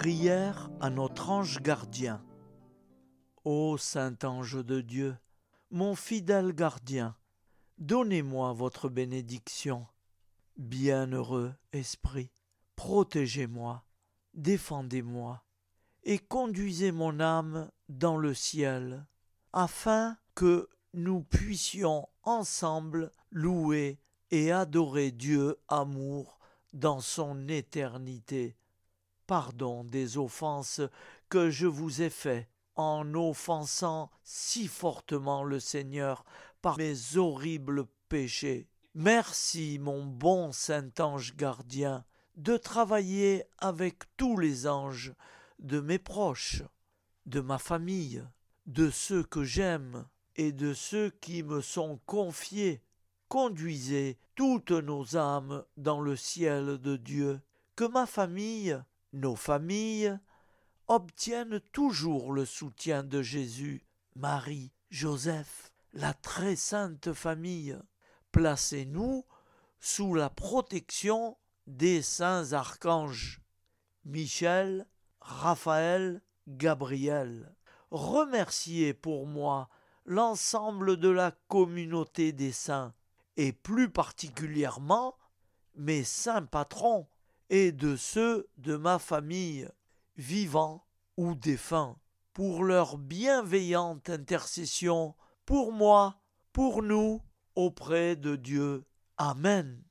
Prière à notre ange gardien. Ô saint ange de Dieu, mon fidèle gardien, donnez-moi votre bénédiction. Bienheureux esprit, protégez-moi, défendez-moi, et conduisez mon âme dans le ciel, afin que nous puissions ensemble louer et adorer Dieu amour dans son éternité. Pardon des offenses que je vous ai faites en offensant si fortement le Seigneur par mes horribles péchés. Merci, mon bon saint ange gardien, de travailler avec tous les anges de mes proches, de ma famille, de ceux que j'aime et de ceux qui me sont confiés. Conduisez toutes nos âmes dans le ciel de Dieu, que ma famille, nos familles, obtiennent toujours le soutien de Jésus, Marie, Joseph, la très sainte famille. Placez-nous sous la protection des saints archanges, Michel, Raphaël, Gabriel. Remerciez pour moi l'ensemble de la communauté des saints, et plus particulièrement mes saints patrons et de ceux de ma famille, vivants ou défunts, pour leur bienveillante intercession, pour moi, pour nous, auprès de Dieu. Amen.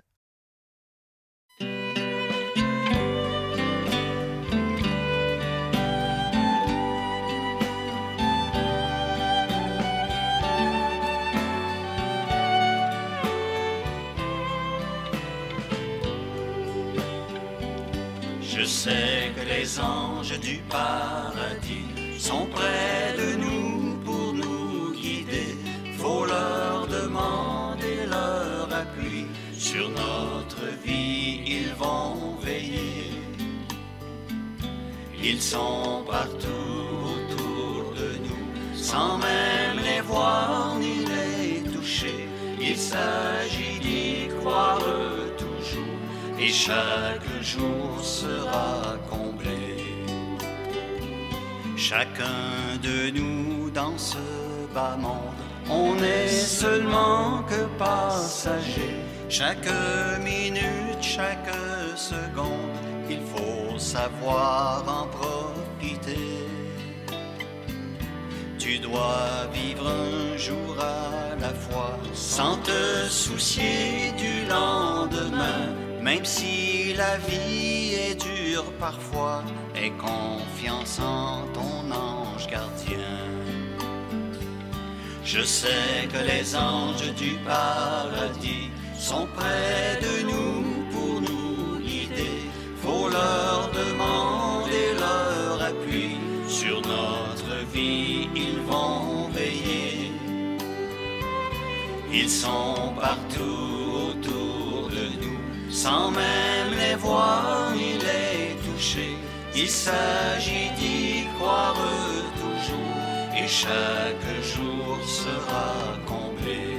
Je sais que les anges du paradis sont près de nous pour nous guider. Faut leur demander leur appui. Sur notre vie, ils vont veiller. Ils sont partout autour de nous, sans même les voir ni les toucher. Il s'agit d'y croire toujours, et chaque jour sera comblé. Chacun de nous dans ce bas monde, on n'est seulement que passagers. Chaque minute, chaque seconde, il faut savoir en profiter. Tu dois vivre un jour à la fois, sans te soucier du lendemain. Même si la vie est dure parfois, aie confiance en ton ange gardien. Je sais que les anges du paradis sont près de nous pour nous guider. Faut leur demander leur appui. Sur notre vie, ils vont veiller. Ils sont partout autour de nous, sans même les voir ni les toucher. Il s'agit d'y croire toujours, et chaque jour sera comblé.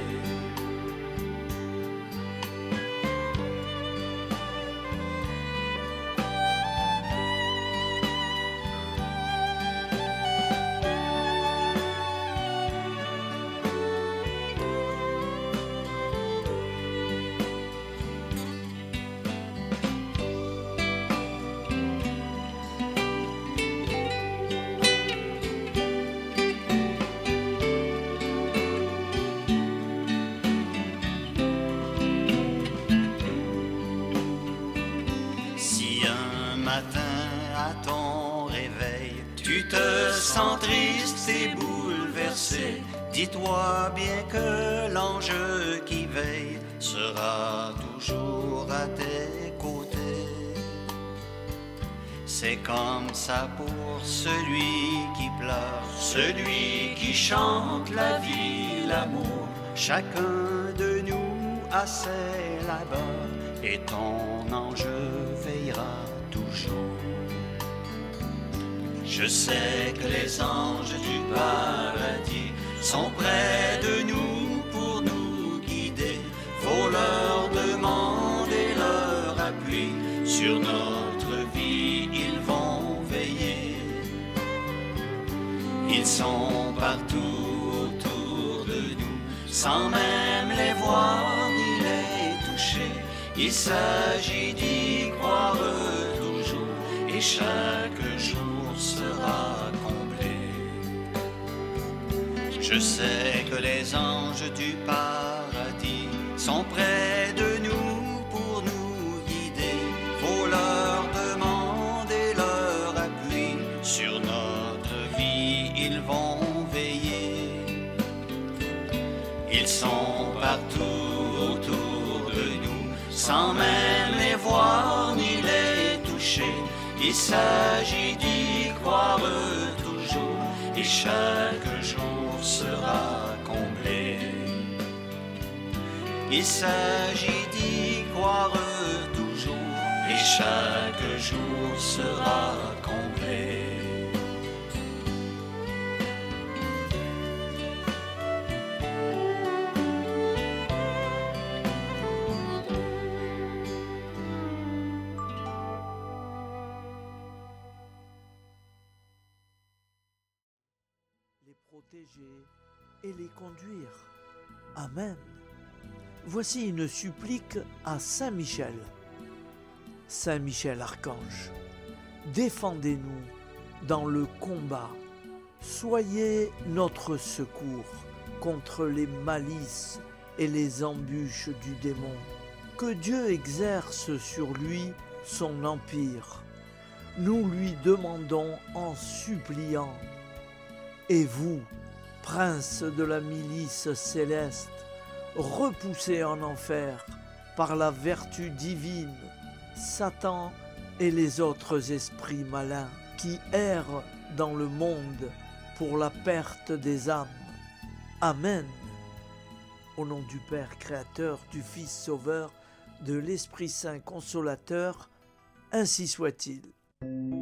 À ton réveil, tu te sens triste et bouleversé. Dis-toi bien que l'ange qui veille sera toujours à tes côtés. C'est comme ça pour celui qui pleure, celui qui chante la vie, l'amour. Chacun de nous a ses labeurs, et ton ange veillera toujours. Je sais que les anges du paradis sont près de nous pour nous guider. Faut leur demander leur appui. Sur notre vie, ils vont veiller. sont partout autour de nous, sans même les voir ni les toucher. Il s'agit d'y croire toujours, et chaque jour sera complet. Je sais que les anges du paradis sont près de nous pour nous guider. Faut leur demander leur appui, sur notre vie ils vont veiller. Ils sont partout autour de nous, sans même les voir ni les toucher. Il s'agit d'y croire toujours, et chaque jour sera comblé. Il s'agit d'y croire toujours, et chaque jour sera comblé. Les protéger et les conduire. Amen. Voici une supplique à Saint Michel. Saint Michel Archange, défendez-nous dans le combat. Soyez notre secours contre les malices et les embûches du démon. Que Dieu exerce sur lui son empire. Nous lui demandons en suppliant. Et vous, prince de la milice céleste, repoussés en enfer par la vertu divine, Satan et les autres esprits malins qui errent dans le monde pour la perte des âmes. Amen. Au nom du Père Créateur, du Fils Sauveur, de l'Esprit Saint Consolateur, ainsi soit-il.